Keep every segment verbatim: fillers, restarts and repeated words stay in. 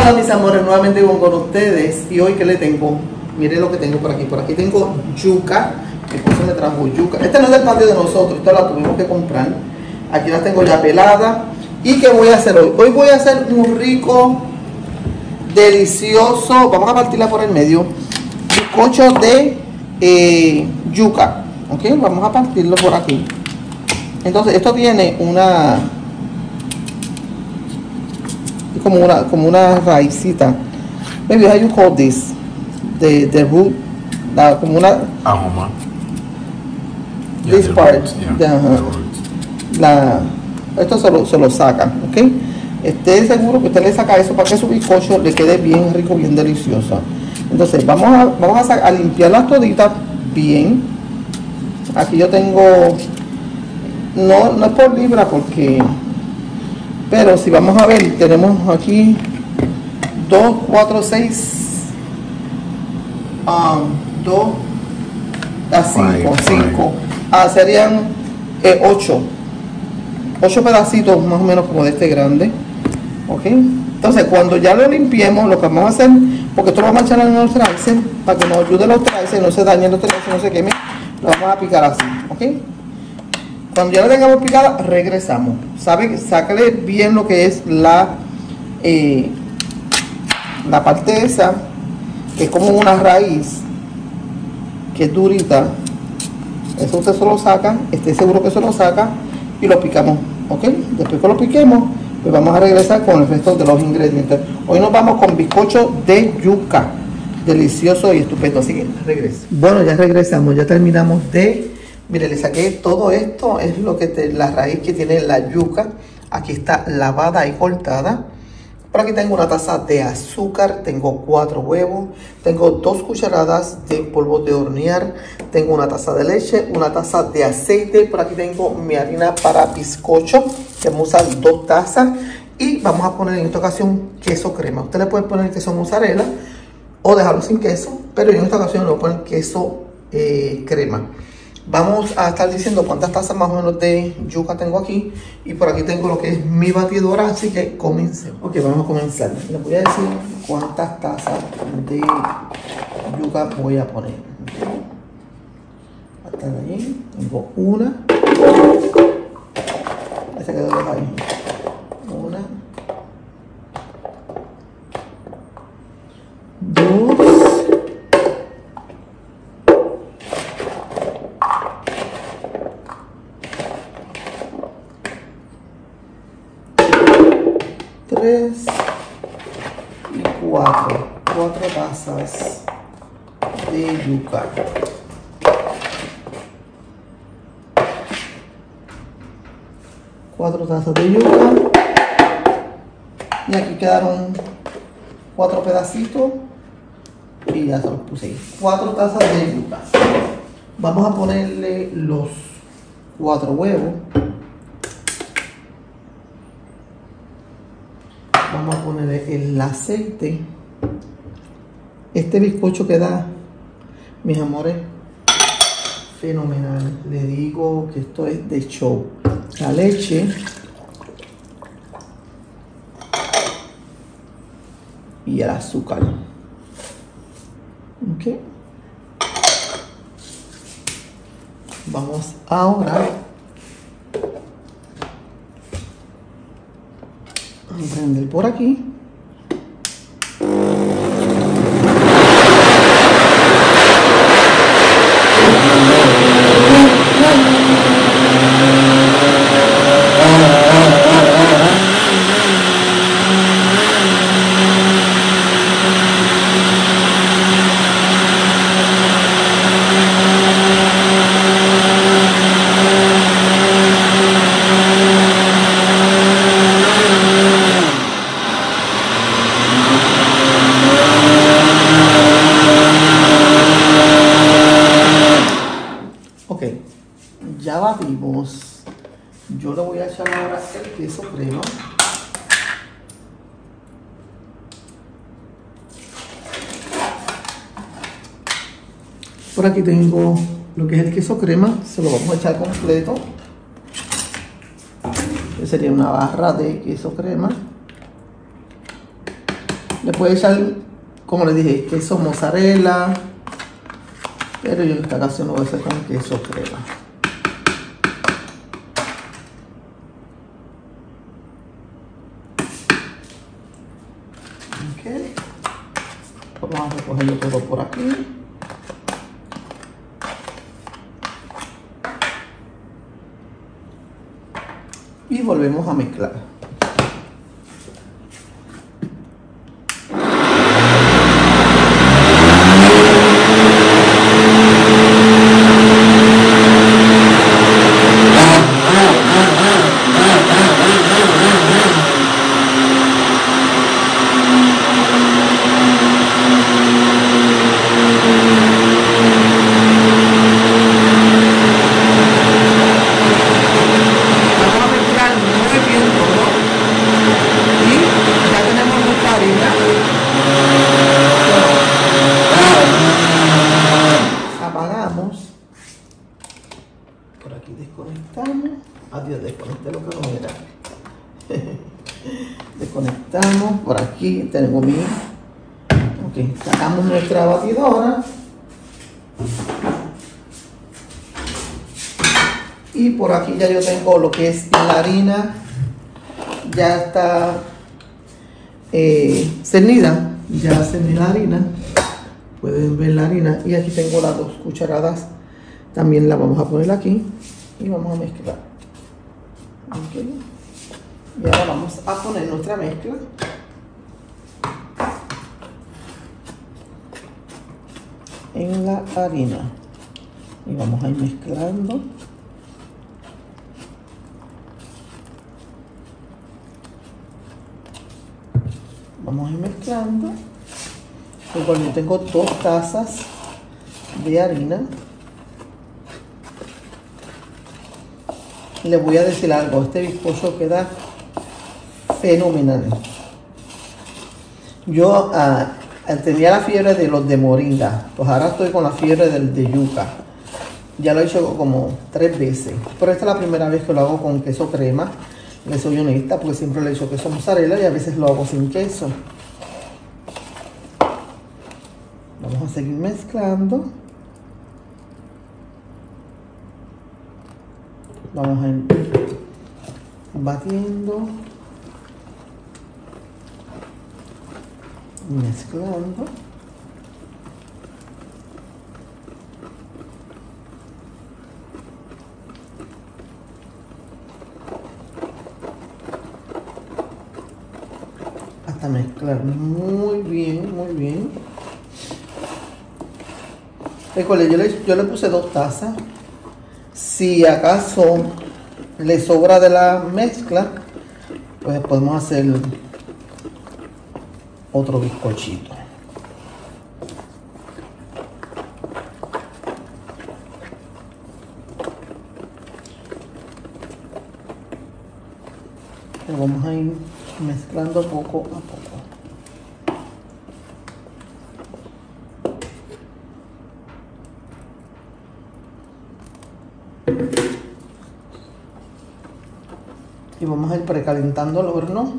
Hola mis amores, nuevamente con, con ustedes. Y hoy que le tengo, miren lo que tengo por aquí. Por aquí tengo yuca. Mi esposo me trajo yuca. Este no es del patio de nosotros, esta la tuvimos que comprar. Aquí la tengo ya pelada. ¿Y qué voy a hacer hoy? Hoy voy a hacer un rico, delicioso, vamos a partirla por el medio, bizcocho de eh, yuca. Ok, vamos a partirlo por aquí. Entonces esto tiene una, como una, como una raicita. Maybe how you call this? The, the root, la, como una ahoma. This Yeah, part, roots, yeah, the, the roots. la, esto se lo, se lo sacan, ok. Esté seguro que usted le saca eso para que su bizcocho le quede bien rico, bien delicioso. Entonces vamos a, vamos a, a limpiar las toditas bien. Aquí yo tengo, no, no es por libra porque, pero si vamos a ver, tenemos aquí dos, cuatro, seis, dos, a cinco, cinco, ah, serían eh, ocho, ocho pedacitos más o menos como de este grande, ok. Entonces cuando ya lo limpiemos, lo que vamos a hacer, porque esto lo vamos a echar en los traces para que nos ayude los traces, no se dañen los traces, no se quemen, lo vamos a picar así, ok. Cuando ya lo tengamos picada, regresamos. Sabe, sácale bien lo que es la eh, la parte esa, que es como una raíz, que es durita. Eso usted se lo saca, esté seguro que se lo saca y lo picamos, ok. Después que lo piquemos, pues vamos a regresar con el resto de los ingredientes. Hoy nos vamos con bizcocho de yuca, delicioso y estupendo, así que regreso. Bueno, ya regresamos, ya terminamos de, mire, le saqué todo esto, es lo que te, la raíz que tiene la yuca. Aquí está lavada y cortada. Por aquí tengo una taza de azúcar, tengo cuatro huevos, tengo dos cucharadas de polvo de hornear, tengo una taza de leche, una taza de aceite. Por aquí tengo mi harina para bizcocho, que vamos a usar dos tazas. Y vamos a poner en esta ocasión queso crema. Usted le puede poner queso mozzarella o dejarlo sin queso, pero en esta ocasión le voy a poner queso eh, crema. Vamos a estar diciendo cuántas tazas más o menos de yuca tengo aquí. Y por aquí tengo lo que es mi batidora, así que comencemos. Ok, vamos a comenzar. Les voy a decir cuántas tazas de yuca voy a poner. Hasta ahí tengo una. Esa quedó de ahí. Una. Dos. Tres y cuatro, cuatro tazas de yuca. Cuatro tazas de yuca. Y aquí quedaron cuatro pedacitos y ya se los puse ahí. Cuatro tazas de yuca. Vamos a ponerle los cuatro huevos. Vamos a ponerle el aceite. Este bizcocho queda, mis amores, fenomenal. Le digo que esto es de show. La leche y el azúcar. Ok. Vamos ahora a prender por aquí. Ya batimos. Yo le voy a echar ahora el queso crema. Por aquí tengo lo que es el queso crema. Se lo vamos a echar completo. Este sería una barra de queso crema. Le puede echar, como les dije, queso mozzarella, pero yo en esta ocasión lo voy a hacer con queso crema. Okay. Vamos a recogerlo todo por aquí. Y volvemos a mezclar. Por aquí desconectamos. Adiós, desconecté lo que no era. Desconectamos. Por aquí tengo mi. Ok, sacamos nuestra batidora. Y por aquí ya yo tengo lo que es la harina. Ya está eh, cernida. Ya cerní la harina. Pueden ver la harina. Y aquí tengo las dos cucharadas. También la vamos a poner aquí y vamos a mezclar. Okay. Y ahora vamos a poner nuestra mezcla. En la harina. Y vamos a ir mezclando. Vamos a ir mezclando. Igual yo tengo dos tazas de harina. Les voy a decir algo, este bizcocho queda fenomenal. Yo uh, tenía la fiebre de los de moringa, pues ahora estoy con la fiebre del de yuca. Ya lo he hecho como tres veces, pero esta es la primera vez que lo hago con queso crema. Les soy honesta, porque siempre le he hecho queso mozzarella y a veces lo hago sin queso. Vamos a seguir mezclando. Vamos a ir batiendo y mezclando. Hasta mezclar muy bien, muy bien. Recuerden, yo le, yo le puse dos tazas. Si acaso le sobra de la mezcla, pues podemos hacer otro bizcochito. Lo vamos a ir mezclando poco a poco. Y vamos a ir precalentando el horno.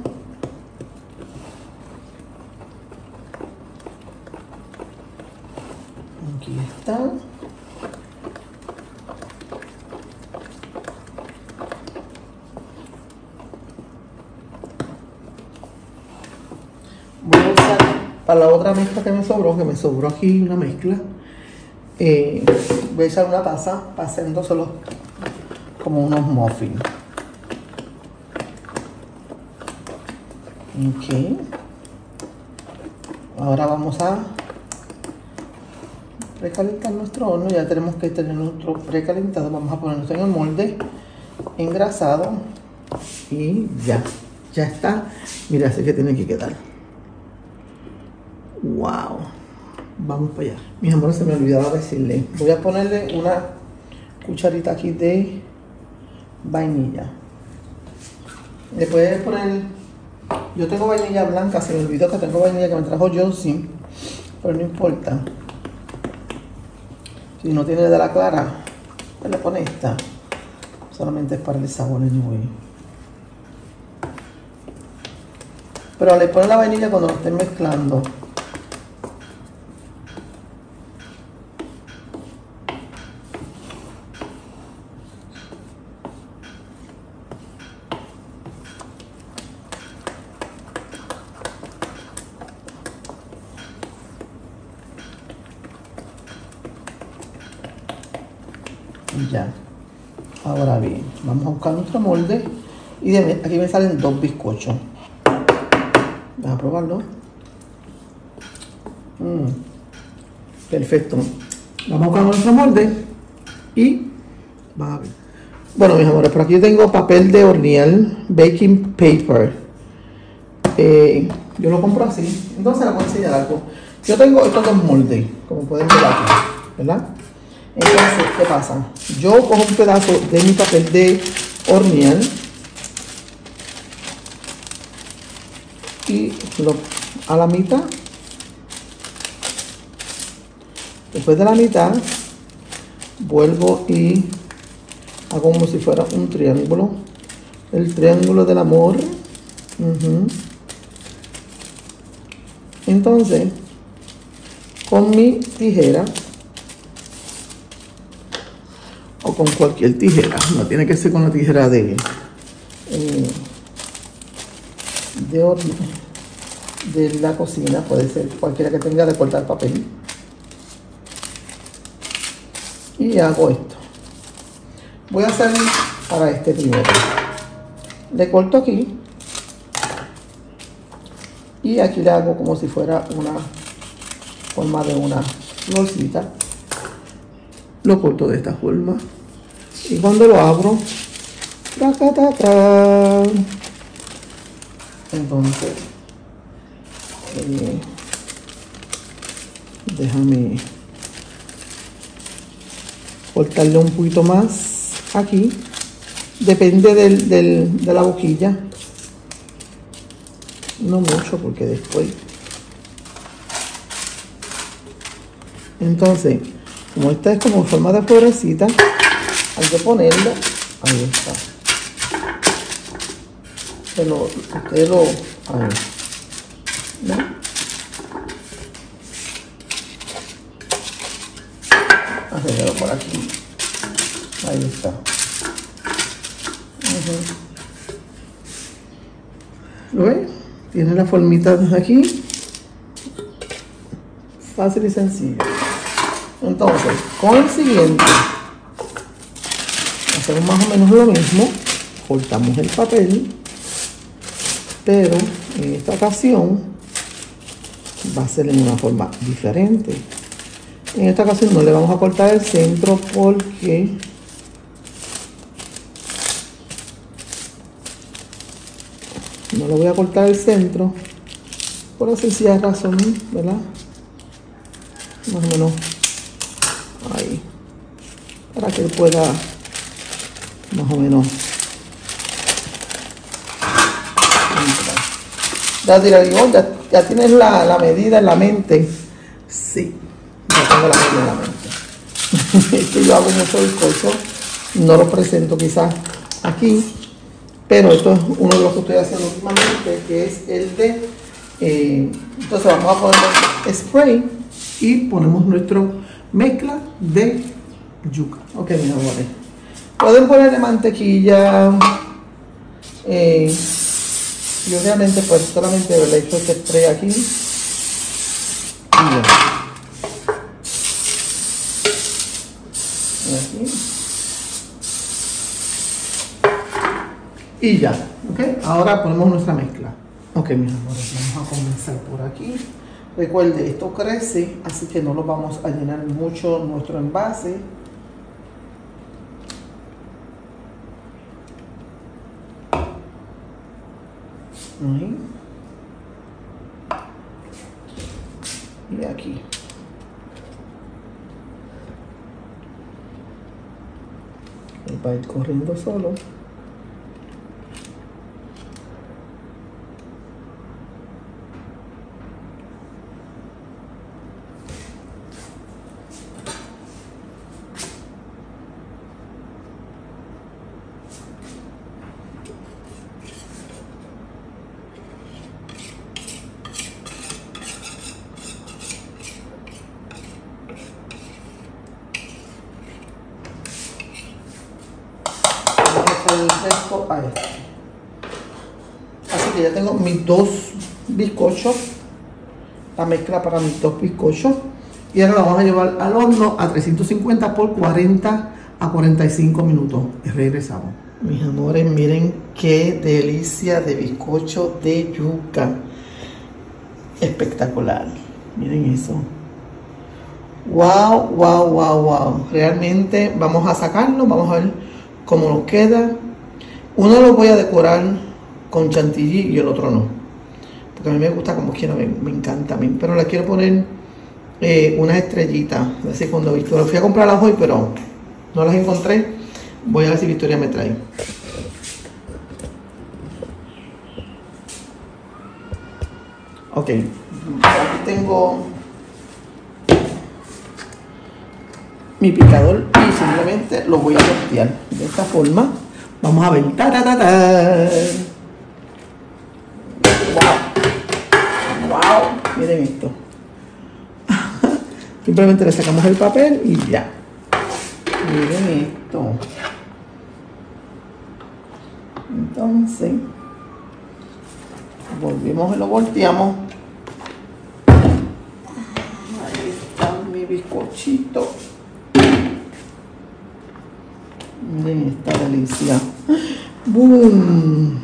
Aquí está. Voy a usar para la otra mezcla que me sobró, que me sobró aquí una mezcla. Eh, voy a echar una taza para hacérnoselo como unos muffins. Ok. Ahora vamos a precalentar nuestro horno. Ya tenemos que tener nuestro precalentado. Vamos a ponerlo en el molde engrasado y ya, ya está. Mira, así que tiene que quedar. Wow. Vamos para allá. Mis amores, se me olvidaba decirle. Voy a ponerle una cucharita aquí de vainilla. Le puedes poner. Yo tengo vainilla blanca, se me olvidó que tengo vainilla que me trajo Johnson, pero no importa. Si no tiene de la clara, pues le pone esta. Solamente es para el sabor anyway. pero le ponen la vainilla cuando lo estén mezclando. Ya. Ahora bien, vamos a buscar nuestro molde y de, aquí me salen dos bizcochos. Vamos a probarlo. Mm, perfecto. Vamos a buscar nuestro molde y vamos a ver. Bueno, mis amores, por aquí yo tengo papel de hornear, baking paper. Eh, yo lo compro así. Entonces les voy a enseñar algo. Yo tengo estos dos moldes, como pueden ver aquí, ¿verdad? Entonces, ¿qué pasa? Yo cojo un pedazo de mi papel de hornear y lo a la mitad. Después de la mitad, vuelvo y hago como si fuera un triángulo. El triángulo del amor. Uh-huh. Entonces, con mi tijera, o con cualquier tijera, no tiene que ser con la tijera de eh, de, de la cocina, puede ser cualquiera que tenga de cortar papel, y hago esto. Voy a hacer para este primero, le corto aquí y aquí le hago como si fuera una forma de una florcita. Lo corto de esta forma y cuando lo abro, ta, ta, ta, ta, entonces eh, déjame cortarle un poquito más aquí, depende del, del, de la boquilla, no mucho porque después, entonces como esta es como en forma de florecita, hay que ponerlo, ahí está, pero ustedes lo, ahí, ¿no? Arreglo por aquí, ahí está. Uh-huh. ¿Lo ven? Tiene la formita de aquí, fácil y sencillo. Entonces, con el siguiente, hacemos más o menos lo mismo, cortamos el papel, pero en esta ocasión va a ser en una forma diferente. En esta ocasión no le vamos a cortar el centro porque no le voy a cortar el centro por la sencilla razón, ¿verdad? Más o menos ahí, para que él pueda más o menos entrar. Ya diré, ya, ya tienes la, la medida en la mente. Sí, ya tengo la medida en la mente. Es que yo hago mucho bizcocho, no lo presento quizás aquí, pero esto es uno de los que estoy haciendo últimamente, que es el de eh, entonces vamos a poner spray y ponemos nuestra mezcla de yuca. Ok, mis amores, pueden ponerle mantequilla, eh, y obviamente pues solamente le he hecho este spray aquí y ya. Aquí. Y ya, ok, ahora ponemos nuestra mezcla. Ok, mis amores, vamos a comenzar por aquí. Recuerde, esto crece, así que no lo vamos a llenar mucho nuestro envase. Ahí. Y aquí. Él va a ir corriendo solo. el resto a este. Así que ya tengo mis dos bizcochos, la mezcla para mis dos bizcochos. Y ahora lo vamos a llevar al horno a trescientos cincuenta por cuarenta a cuarenta y cinco minutos. Y regresamos. Mis amores, miren qué delicia de bizcocho de yuca. Espectacular. Miren eso. Wow, wow, wow, wow. Realmente vamos a sacarlo, vamos a ver cómo nos queda. Uno lo voy a decorar con chantilly y el otro no. Porque a mí me gusta como quiera, me, me encanta a mí. Pero le quiero poner eh, unas estrellitas. Así cuando Victoria, fui a comprarlas hoy, pero no las encontré. Voy a ver si Victoria me trae. Ok, aquí tengo mi picador y simplemente lo voy a voltear de esta forma. Vamos a ver. ¡Ta, ta, ta, ta! ¡Wow! ¡Wow! Miren esto. Simplemente le sacamos el papel y ya. Miren esto. Entonces, volvemos y lo volteamos. Ahí está mi bizcochito. Miren esta delicia. ¡Boom!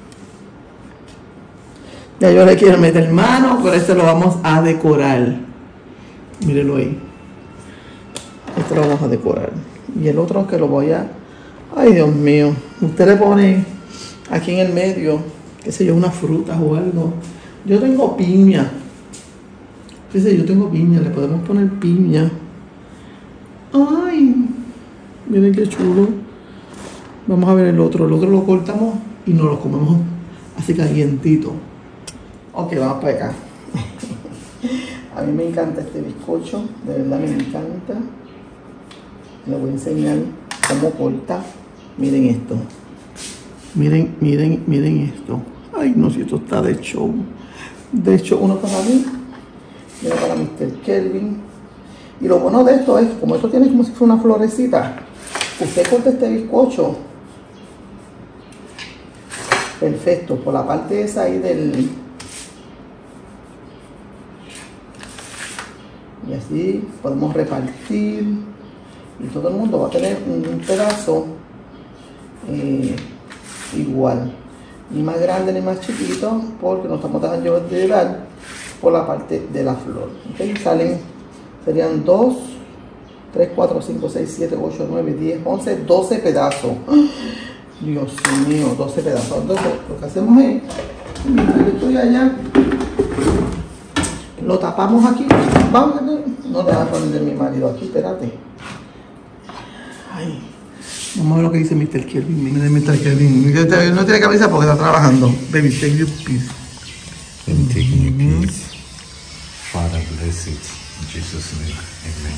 Ya yo le quiero meter mano, pero esto lo vamos a decorar. Mírenlo ahí. Esto lo vamos a decorar. Y el otro que lo voy a... Ay, Dios mío. Usted le pone aquí en el medio, qué sé yo, unas frutas o algo. Yo tengo piña. Fíjese, yo tengo piña. Le podemos poner piña. Ay, miren qué chulo. Vamos a ver el otro. El otro lo cortamos y nos lo comemos así calientito. Ok, vamos para acá. A mí me encanta este bizcocho. De verdad me encanta. Les voy a enseñar cómo corta. Miren esto. Miren, miren, miren esto. Ay, no, si esto está de show. De hecho, uno para mí. Y uno para mister Kelvin. Y lo bueno de esto es, como esto tiene como si fuera una florecita, usted corta este bizcocho perfecto por la parte esa ahí del... Y así podemos repartir. Y todo el mundo va a tener un pedazo eh, igual. Ni más grande ni más chiquito, porque nos estamos dejando de dar por la parte de la flor. ¿Okay? Salen, serían dos, tres, cuatro, cinco, seis, siete, ocho, nueve, diez, once, doce pedazos. Dios mío, doce pedazos. Entonces, lo que hacemos es, mientras yo estoy allá, lo tapamos aquí. Vamos, no te vas a poner de mi marido aquí, espérate. Ay, vamos a ver lo que dice mister Kelvin. Miren, mister Kelvin. No tiene camisa porque está trabajando. Baby, take your piece. I'm taking your piece. Father, bless it. In Jesus' name. Amen.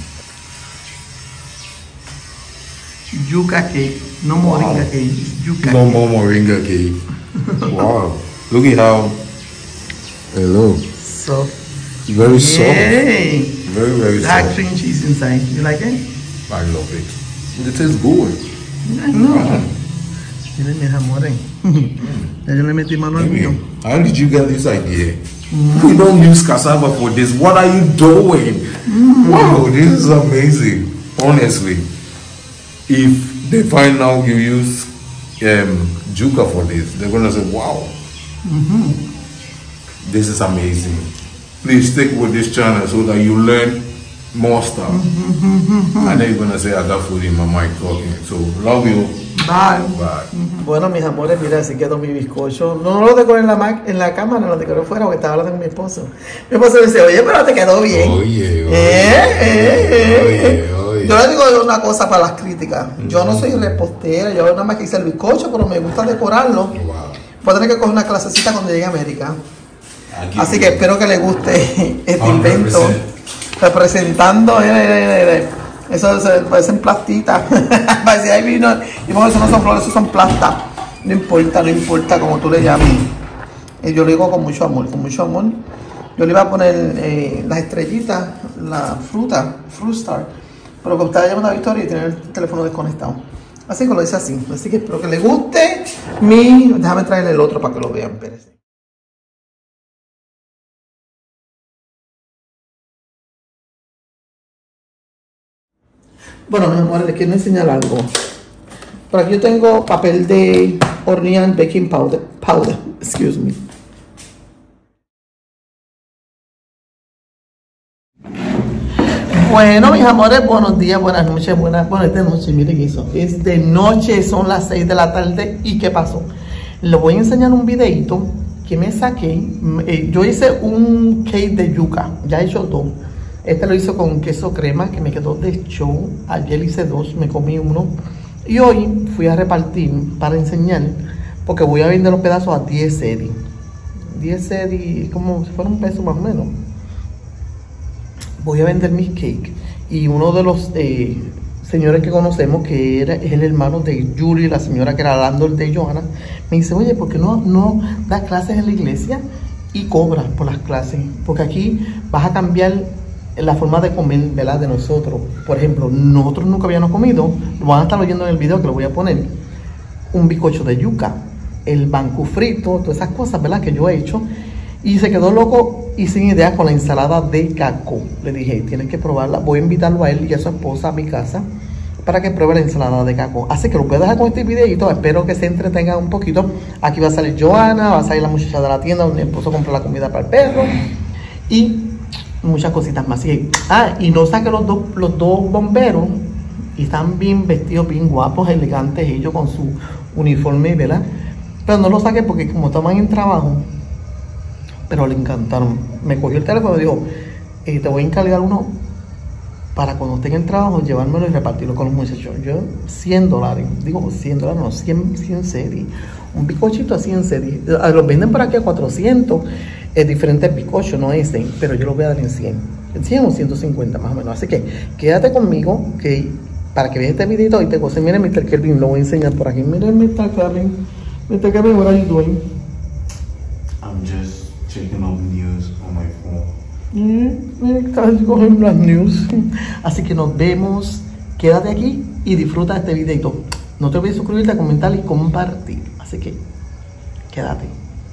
Yuca cake. No moringa wow. cake. Yuca no cake. more moringa cake. Wow. Look at how. Hello. Soft. Very soft. Yay. Very, very soft. Black cream cheese inside. You like it? I love it. It tastes good. I know. Miren mis amores. Ya yo le metí mano al mío. How did you get this idea? Mm. We don't use cassava for this. What are you doing? Mm. Wow, this is amazing. Honestly, if they find out you use um, Juca for this, they're gonna say, "Wow, mm-hmm. this is amazing." Please stick with this channel so that you learn more stuff. Mm-hmm. And then you're gonna say, "I got food in my mind talking." So love you. Bye. Bye. Mm-hmm. Bueno, mis amores, mira, así quedó mi bizcocho. No, no lo decoré en la, en la cámara, lo decoré fuera porque estaba hablando con mi esposo. Mi esposo me dice, oye, pero te quedó bien. Oye, oye. Eh, eh, eh, oye, oye. Yo le digo una cosa para las críticas. Mm-hmm. Yo no soy repostera, yo nada más que hice el bizcocho, pero me gusta decorarlo. Wow. Voy a tener que coger una clasecita cuando llegue a América. Aquí así que espero que les guste este invento. Representando, eh, eh, eh, eso se parecen plastitas. Parecía ahí vino. Y por eso no son flores, eso son plastas. No importa, no importa como tú le llames. Eh, yo lo digo con mucho amor, con mucho amor. Yo le iba a poner eh, las estrellitas, la fruta, Fruit Star. Pero que usted llama a Victoria y tiene el teléfono desconectado. Así que lo hice así. Así que espero que les guste mi... Déjame traerle el otro para que lo vean, espérense. Bueno, mis amores, les quiero enseñar algo. Por aquí yo tengo papel de hornear baking powder. Powder, excuse me. Bueno, mis amores, buenos días, buenas noches, buenas, bueno, es de noche, miren eso. Es de noche, son las seis de la tarde. ¿Y qué pasó? Les voy a enseñar un videito que me saqué. Eh, yo hice un cake de yuca, ya he hecho dos. Este lo hice con queso crema, que me quedó de show. Ayer hice dos, me comí uno. Y hoy fui a repartir para enseñar, porque voy a vender los pedazos a diez cedis. diez cedis, como si fuera un peso más o menos. Voy a vender mis cakes. Y uno de los eh, señores que conocemos, que era, es el hermano de Yuri, la señora que era landlord de Johanna, me dice, oye, ¿por qué no, no das clases en la iglesia y cobras por las clases? Porque aquí vas a cambiar la forma de comer, ¿verdad?, de nosotros. Por ejemplo, nosotros nunca habíamos comido, lo van a estar oyendo en el video que lo voy a poner, un bizcocho de yuca, el banco frito, todas esas cosas, ¿verdad?, que yo he hecho. Y se quedó loco y sin idea con la ensalada de caco. Le dije, tienes que probarla. Voy a invitarlo a él y a su esposa a mi casa para que pruebe la ensalada de caco. Así que lo voy a dejar con este videito. Espero que se entretengan un poquito. Aquí va a salir Johanna, va a salir la muchacha de la tienda donde mi esposo compró la comida para el perro. Y muchas cositas más. Así que, ah, y no saqué los dos, los dos bomberos. Y están bien vestidos, bien guapos, elegantes ellos con su uniforme, ¿verdad? Pero no los saqué porque como estaban en trabajo, pero le encantaron. Me cogió el teléfono y dijo, eh, te voy a encargar uno para cuando esté en el trabajo, llevármelo y repartirlo con los muchachos. Yo, cien dólares, digo cien dólares, no, cien, cien cedis. Un bizcochito a cien cedis. Los venden por aquí a cuatrocientos, eh, diferentes bizcochos, no ese, pero yo los voy a dar en cien. En cien o ciento cincuenta más o menos. Así que quédate conmigo, que para que veas este videito y te goce. Miren, mister Kelvin, lo voy a enseñar por aquí. Miren, mister Kelvin. mister Kelvin, what are you doing? I'm just checking out news on my phone. Mm, estás cogiendo las news. Así que nos vemos. Quédate aquí y disfruta de este videito. No te olvides suscribirte, comentar y compartir. Así que quédate.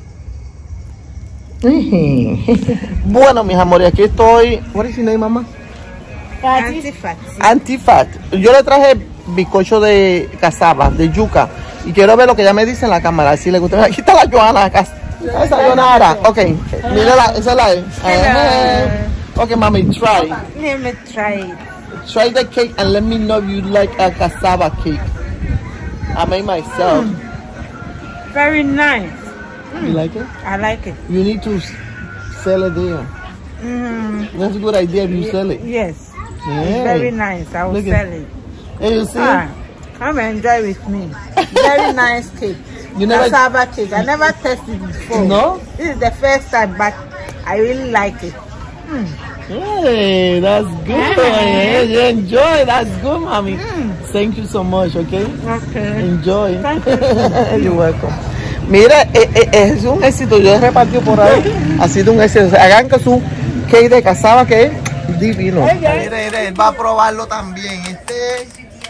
Bueno, mis amores, aquí estoy. What is your name, mamá? Antifat. Antifat. Yo le traje bizcocho de cassava, de yuca. Y quiero ver lo que ella me dice en la cámara. Si le gusta. Aquí está la Johanna. Acá. Esa Johanna. Ok. Mira la, esa es la. Uh, ok, mami, try. Let me try it. Try the cake and let me know if you like a cassava cake. I made myself. Mm. Very nice. Mm. You like it? I like it. You need to sell it there. Mm. That's a good idea if you sell it. Yes. Yeah. It's very nice. I will Look sell at, it. Hey, you see? Ah, come and enjoy with me. Very nice cake. You never cassava cake. I never tasted it before. No? This is the first time, but I really like it. Mm. Hey, that's good. Yeah, you enjoy. That's good, mommy. Mm. Thank you so much, okay? Okay. Enjoy. Thank you. You're welcome. Mira, eh, eh, es un éxito. Yo he repartido por ahí. Ha sido un éxito. Hagan que su cake de cassava que es divino. Mira, mira, él va a probarlo también. Este.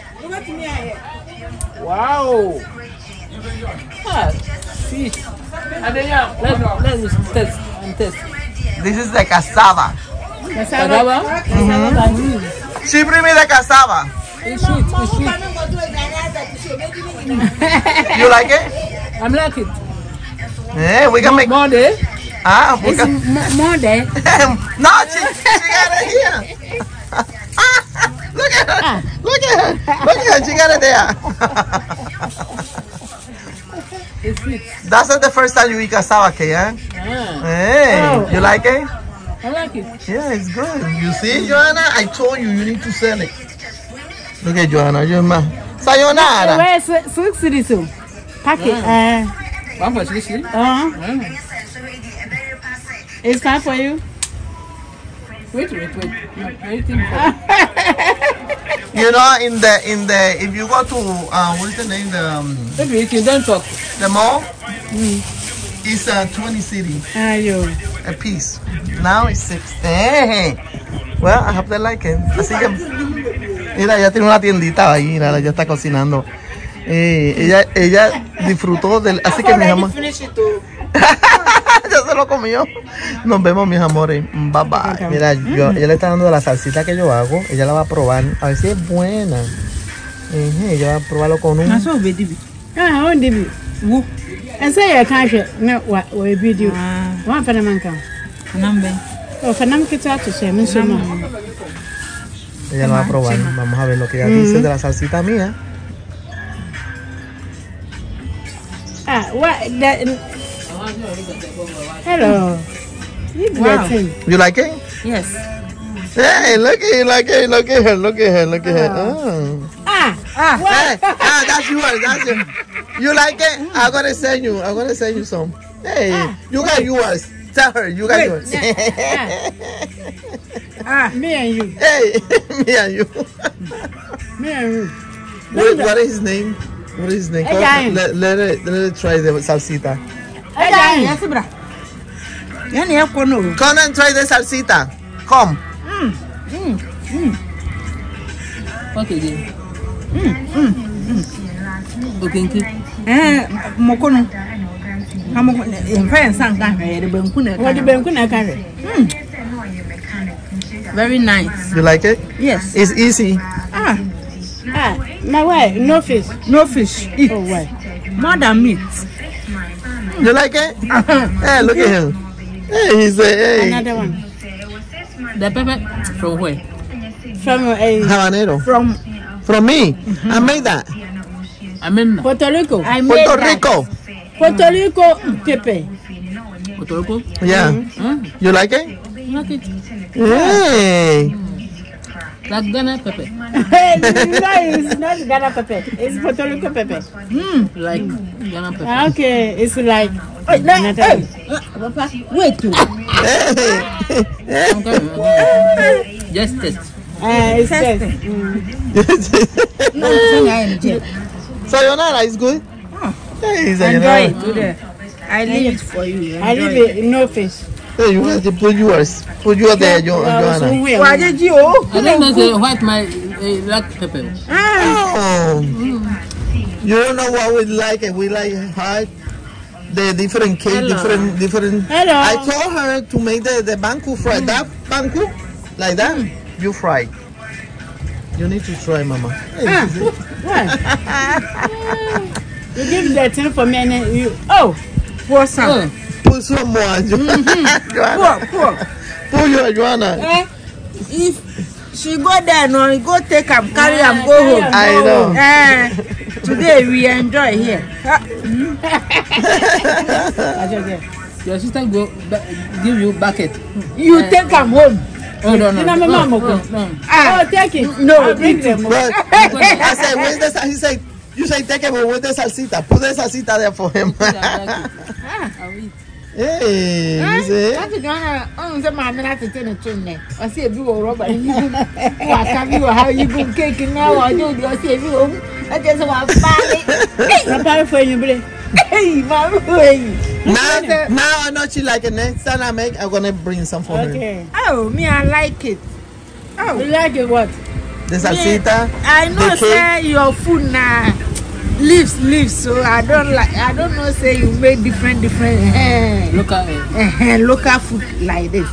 Wow. Ah, sí. Adela, let's test and test. This is the cassava. Cassava? Mm-hmm. Chiprimi de cassava. It's sweet, it's sweet. You like it? I like it. Yeah, we can make more there. Ah, we It's can. m- more there. No, she, she got it here. Look at her. Look at her. Look at her. She got it there. It's sweet. That's not the first time you eat cassava cake, huh? Ah, Hey, Oh. you like it? I like it. Yeah, it's good. You see, Johanna? I told you, you need to sell it. Look at Johanna. You're my sayonara. Where's six cities? Packet. Uh, One for six. uh, Ah. it's time for you. Wait, wait, wait. I'm waiting for You know, in the in the if you go to uh, what is the name the um, Wait, wait, you don't talk. the mall, it's uh, twenty city Ah, you. a piece. Now it's six. Hey, well, I hope they like it. Así que mira, ya tiene una tiendita ahí, mira, ya está cocinando. Eh, ella, ella disfrutó del... Así que, mis amores... Ya se lo comió. Nos vemos, mis amores. Bye, bye. Mira, yo, ella le está dando de la salsita que yo hago. Ella la va a probar. A ver si es buena. Uh-huh, ella va a probarlo con un... Ah, on David. Wo. Ese ya kan hwe na wa wa video. Wa fa na manka. Nambe. O fa nam kita to se me so no. Ella lo va a probar. Vamos a ver lo que ella dice de la salsita mía. Ah, what that Hello. Wow. You like it? Yes. Hey, look at look at look at her, look at her, look at her. Oh. Ah, Ah. Hey, ah, that's yours, that's yours. You like it? I'm gonna send you. I'm gonna send you some. Hey, you got yours. Tell her you got Wait, yours. ah, me and you. Hey, me and you. Me and you. What, what is his name? What is his name? Hey, Come, Giant. let, let it let it try the salsita. Hey, yes, bra. Yani ya kono. Come and try the salsita. Come. Okay, then. Okay, okay. Eh, mokono. Hamo en fa san kan hwe de banku na. What the banku na carry? Very nice. You like it? Yes. It's easy. Ah, Ah, my wife, no fish. no fish. Eat. Oh, why? More than meat. You like it? Hey, look at him. Hey, he's a hey. Another one. The pepper from where? From a Habanero. From From me. I made that. I mean Puerto Rico. I made Puerto that. Rico. Puerto Rico pepper. Puerto Rico. Yeah. Hmm? You like it? Like it. Hey. Like Ghana pepper. Hey, no, it's not Ghana pepper. It's Puerto Rico pepper. Hmm. Like Ghana pepper. Ah, okay, it's like Wait, no, another hey. one. Uh, Papa, wait. too. Hey. I'm coming. Just test. Uh, it's Test just, it. mm. No, it's not energy. Sayonara is good. Hey, Enjoy sayonara. it today. I leave it for you. I Enjoy leave it, no fish. Hey, you have to put yours. Put yours there, jo- Joanna. Why did you? Oh, I don't know the white my uh, black pepper. Oh. You don't know what we like it. We like hot. The different cake, Hello. different, different. Hello. I told her to make the, the banku fry. That banku, like that, you fry. You need to try, Mama. Ah, what? You give the thing for me and then you. Oh, Pour some. oh. Put some more, Joanna. Pour, pour. Put your Joanna. Eh, if she go there, no, go take am, carry am, go home. I know. Eh, today we enjoy here. Ah, Your sister go ba- give you bucket. you take am home. Oh no no. You know, no, Mama, no, no, no. Ah, Oh, take it. No, I'll bring them. But I said, where's the sal-" He said, you say take it, but where's the salsita? Put the salsita there for him. Hey, you see? That's the Ghana. Oh, the man that is in the train. I see a blue rubber. You what have you? How you go cake now? I do. I see you. I just want to buy it. Prepare for you, bro. Hey, my boy. Now, now I know she like it. Next time I make, I'm gonna bring some for her. Okay. Oh, me, I like it. Oh, You like it what? The salsita. I know the cake. say your food now leaves leaves, so I don't like. I don't know say you make different different eh, Look at it. eh, local food like this.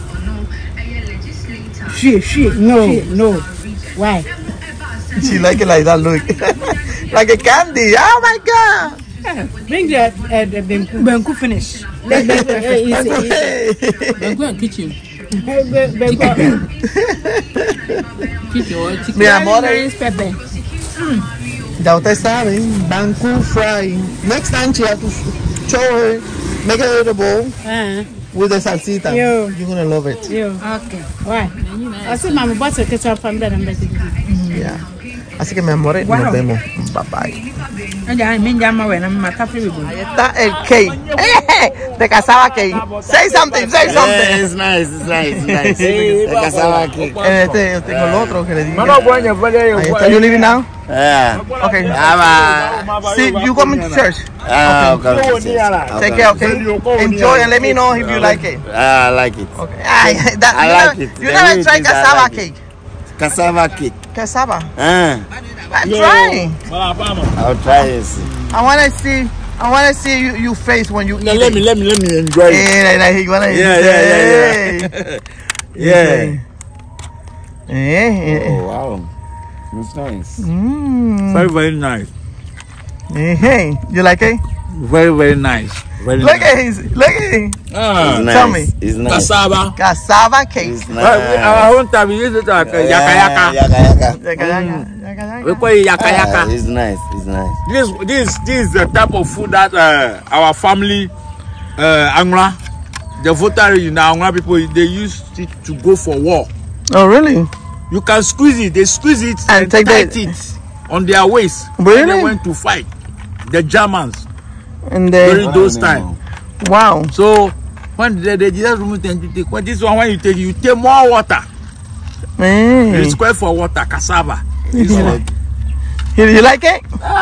She she No, she. no. Why? She like it like that. Look, like a candy. Oh my God. Bring the uh, the benku. Benku finish. The benku. Uh, it's, it's, Hey. go and kitchen. Benku. Kitchen or chicken. Mi Very amor, nice pepper. ya ustedes saben, banku fry. Next time she have to show her, make a little bowl Uh, with the salsita. Yo. You're gonna love it. you. Okay. Why? I see mama bought a ketchup from there and better. Yeah. Así que mi amor, Wow. nos vemos. Bye bye. Oye, me llama bueno, me mata frío. Ahí está el cake. De casaba cake. Say something, say something. Yeah, it's nice, it's nice, it's nice. The cassava cake. Este, yo tengo el otro que le dije. Mano, bueno, Ahí está. You living now? Yeah. Okay. I'm See, you coming to church. a. Okay. Take care, okay? Enjoy and let me know if you like it. I like it. Okay. Ay, that, I you like never, it. You The never meat tried is- I cassava like it. cake. Cassava cake. Cassava. Ah. I'm trying. I'll try and see. I want to see. I want to see you, you face when you No, eat let it. me, let me, let me enjoy it. Yeah, like, like, wanna Yeah, yeah, yeah, yeah. Yeah. Yeah. Oh wow, it's nice. Mm. Very, very nice. Hey, you like it? Very, very nice. Very Look nice. at his. Look at him. Ah, It's nice. Tell me. It's nice. cassava. Cassava cake. It's nice. I want to use it like Yeah, yaka yaka. Yaka yaka. Yaka, yaka, yaka, yaka. We call it yaka Ah, yaka. it's nice. It's nice. This, this, this is the type of food that uh, our family, uh, Angra, the voter in the Angra people, they used it to go for war. Oh, really? You can squeeze it. They squeeze it And and, take tight the- it on their waist. Really? When they went to fight the Germans And then, during those times. wow. So when they, they just remove them to take, when this one when you take, you take more water. Mm. It's quite for water, cassava. This one. You, you like it?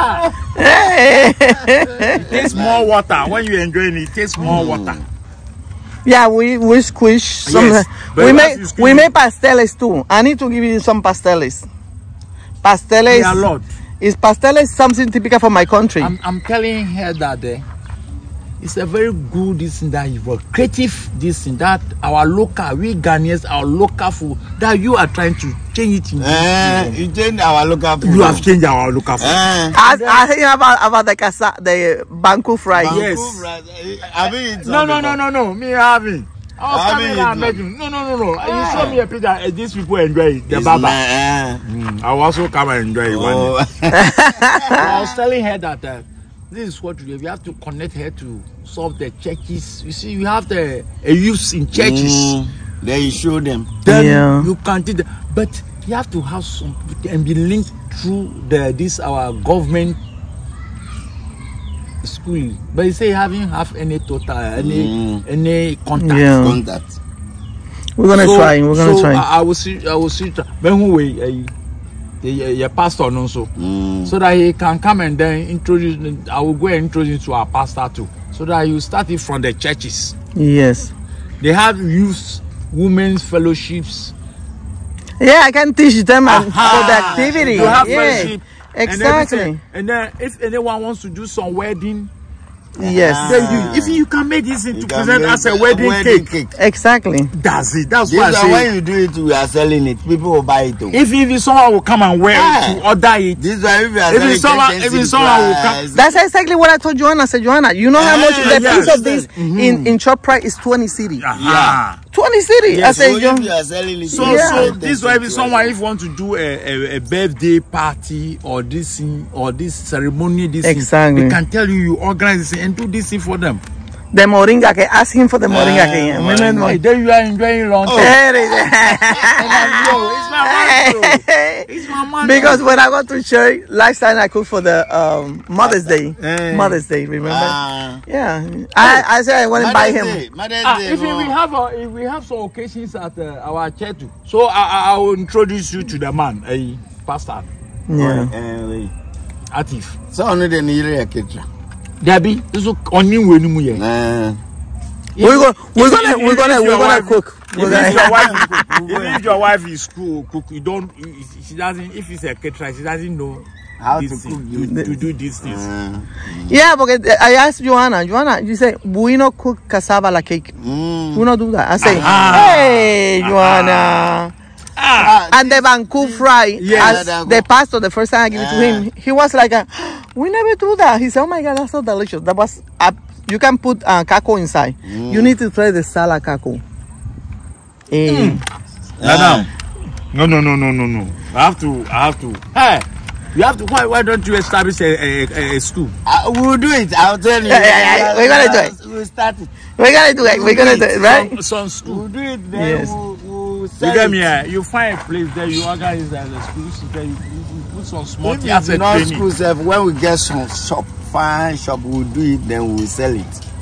Hey. It takes more water. When you enjoy it, it takes more water. Yeah, we we squish some. Yes, but we you make have to squeeze we it. make pasteles too. I need to give you some pasteles. Pasteles. Yeah, Lord. Is pasteles something typical for my country? I'm, I'm telling her that uh, it's a very good this and that you were creative this and that our local we Ghanaians our local food that you are trying to change it in Eh, you change our local food. you have changed our local food. Eh. I, I hear about about the casa, the banku fry. Yes. I mean, it's No no no no no me having I was I coming mean, down it- making no no no no you show me a picture uh, these people enjoy it the It's baba nice. mm, I will also come and enjoy it one Oh. day. I was telling her that uh, this is what we do. We have to connect her to some of the churches. You see, we have the uh, youths in churches. Mm, then you show them. Then Yeah. you can do that. But you have to have some and be linked through the this our government school. But you say you haven't have any total any Mm. any contact. Yeah. Contact. We're gonna So- try. We're gonna so try. I, I will see. I will see. But who way uh, the your pastor also. Mm. So that he can come and then introduce. I will go and introduce to our pastor too. So that you start it from the churches. Yes. They have youth, women's fellowships. Yeah, I can teach them and Aha. for the activity. You have yeah. fellowship. And Exactly. everything. And then if anyone wants to do some wedding, Yes. Ah. then you, if you can make this You into can present make as a wedding, cake, Exactly. that's it. That's This why I one, say. when you do it, we are selling it. People will buy it too. If even someone will come and wear Yeah. it to order it, This one, if you are If selling it's someone- ten if cents it's someone will come- price, That's exactly what I told Joanna. I said, Joanna, you know how Ah, much the yes. piece of this in in shop price is twenty cedi. aha. twenty cedi. I Yes, said, so John. if you are selling it, So, Yeah. so this way, if someone if want to do a, a, a birthday party or this thing or this ceremony, this thing, Exactly. they can tell you you organize this and do this thing for them. The moringa cake. Ask him for the moringa Ah, cake. moringa. Like, then you are enjoying long time. There it And I'm, yo, it's my man, bro. is. It's my man. Because when I go to church, last time I cooked for the um, Mother's Day. Eh. Mother's Day, remember? Ah. Yeah. I, I said I want to buy Mother's him. Day, Mother's Ah, Day, if we no. have a, if we have some occasions at uh, our church, too. So I, I, I will introduce you to the man, a pastor, Yeah. Eh, wait. Atif. So only the near a kitchen. Debbie, this is only when you here. Nah. We're gonna, we're If- gonna, if- we're if gonna, your we're gonna wife- cook. We're If gonna. your wife, if your wife is cook, cook, you don't. You, she doesn't. If it's a caterer, she doesn't know How this to thing, cook to, to do these things. Uh, Yeah, because I asked Joanna, Joanna, you say, we not cook cassava like cake. mm. We not do that. I say, Ah. hey, Joanna. Ah, And the banku fry, Yes. as the pastor, the first time I gave it to him, he was like, a, we never do that. He said, oh my God, that's so delicious. That was, uh, you can put uh, kako inside. You need to try the salad kako. Eh. Madam, no, no, no, no, no, no. I have to. I have to. Hey, you have to. Why, why don't you establish a, a, a, a school? uh, we'll do it. I'll tell you. Yeah, yeah, yeah, we're gonna do it. We'll start it. We're gonna do it. We're gonna do it, right? Some, some school. We'll do it. Then Yes. we'll, we'll You sell get it. me here. You find a place there. You organize as a school. So there you, you put some small If as it's a not training. school self, when we get some shop, fine shop, we'll do it. Then we'll sell it.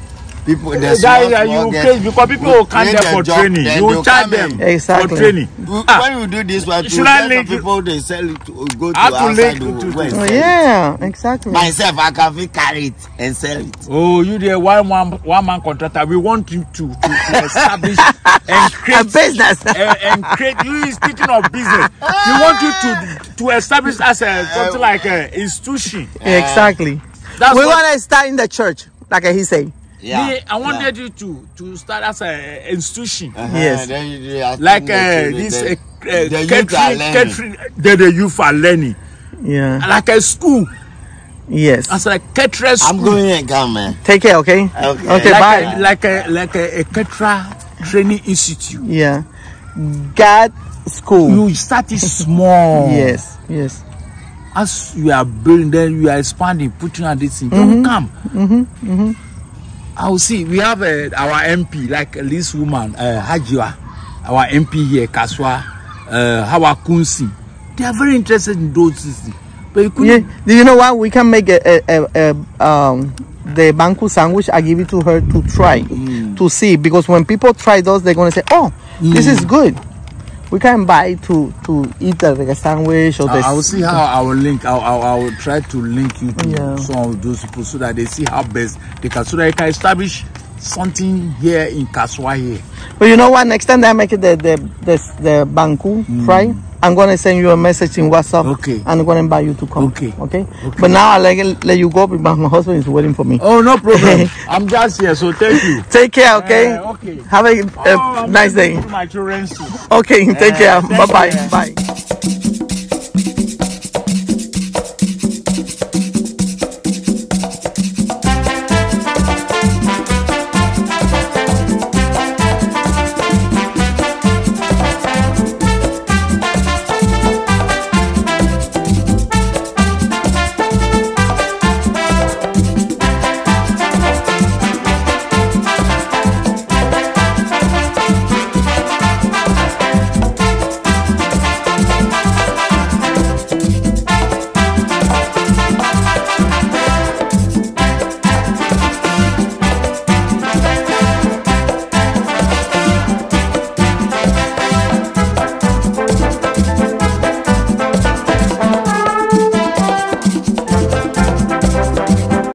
people, the That small, is that small you girls pay because people will come create there a for job, training. then You they'll will charge come them in. Exactly. for training. W- Ah. When you do this one, Should to I some link you- people they sell it to go to How to outside link the to- go and to- Oh, sell it. yeah, exactly. Myself, I can fit carry it and sell it. Oh, you the one man one man contractor. We want you to to, to establish and create A business. and, and create. You speaking of business, we want you to to establish as a something like a institution. Exactly. That's we what- want to start in the church, like he said. Yeah. Me, I wanted yeah. you to to start as a institution. Uh-huh. Yes. Then you do your Like thing, uh, the- this the- uh, uh, the youth are catering, learning. catering, the, the youth are learning. Yeah. Like a school, Yes. as a catering school. I'm going and come, man. Take care, okay? Okay. Okay, like bye. A, like a like a, a caterer training institute. Yeah. God school. You start it small. Yes. Yes. As you are building, then you are expanding, putting on this thing. They will come. Mm-hmm. Mm-hmm. I will see. We have uh, our M P, like this woman, uh, Hajiwa, our M P here, Kaswa, uh, Hawa Kunsi. They are very interested in those things. But you couldn't. Yeah. Do you know what? We can make a, a, a, a um the banku sandwich. I give it to her to try, Mm. to see, because when people try those, they're gonna say, "Oh, this is good." We can buy to to eat a, like a sandwich or I, this. I will see how I will link. I, I, I will try to link you to Yeah. some of those people so that they see how best they can, so that you can establish something here in Kaswa here. But you know what? Next time that I make it the the the, the banku fry, I'm gonna send you a message in WhatsApp. Okay. And I'm gonna invite you to come. Okay. Okay. Okay. But now I let let you go because my husband is waiting for me. Oh, no problem. I'm just here, so thank you. Take care. Okay. Uh, okay. Have a, a Oh, I'm nice going day. to my children too. Okay. Take care. thank Bye bye. you. Bye.